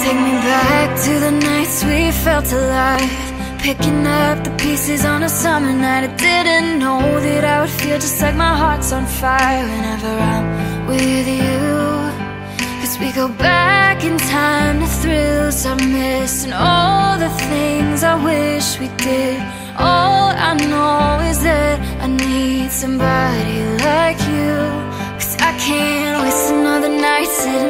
Take me back to the nights we felt alive, picking up the pieces on a summer night. I didn't know that I would feel just like my heart's on fire whenever I'm with you. Cause we go back in time to thrills I missed, and all the things I wish we did. All I know is that I need somebody like you. Cause I can't waste another night sitting